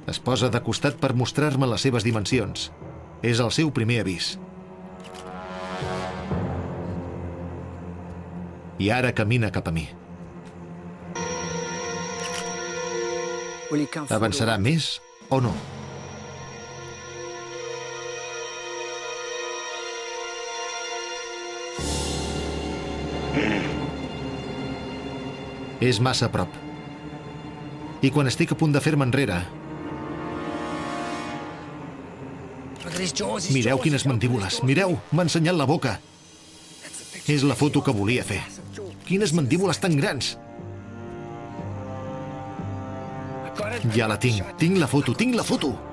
Es posa de costat per mostrar-me les seves dimensions. És el seu primer avís. I ara camina cap a mi. Avançarà més o no? És massa a prop. I quan estic a punt de fer-me enrere... Mireu quines mandíbules, mireu, m'ha ensenyat la boca. És la foto que volia fer. Quines mandíbules tan grans! Ja la tinc la foto, tinc la foto!